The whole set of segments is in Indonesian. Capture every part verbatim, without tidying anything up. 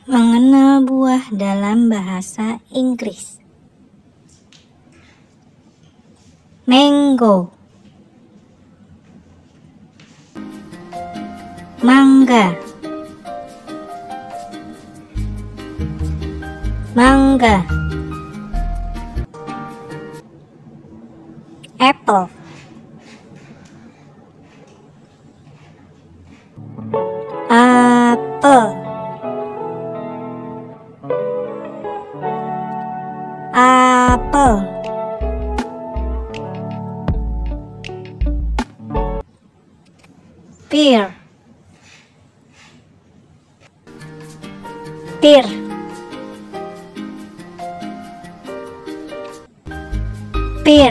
Mengenal buah dalam bahasa Inggris. Mango, mangga, mangga, apple, apel, apel, pear, pear, pear,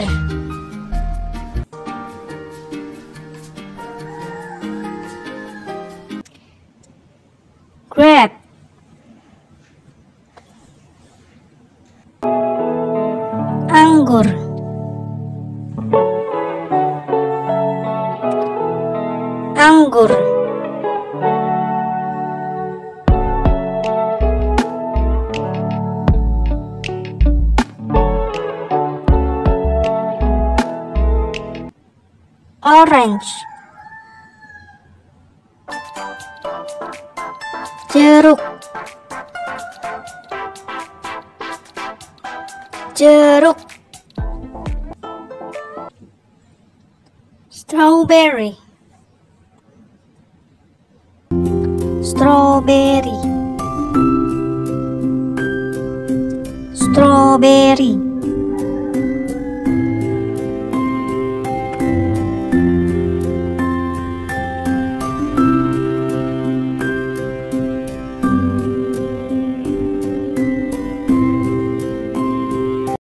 grape, anggur, anggur, orange, jeruk, jeruk, strawberry, strawberry, strawberry,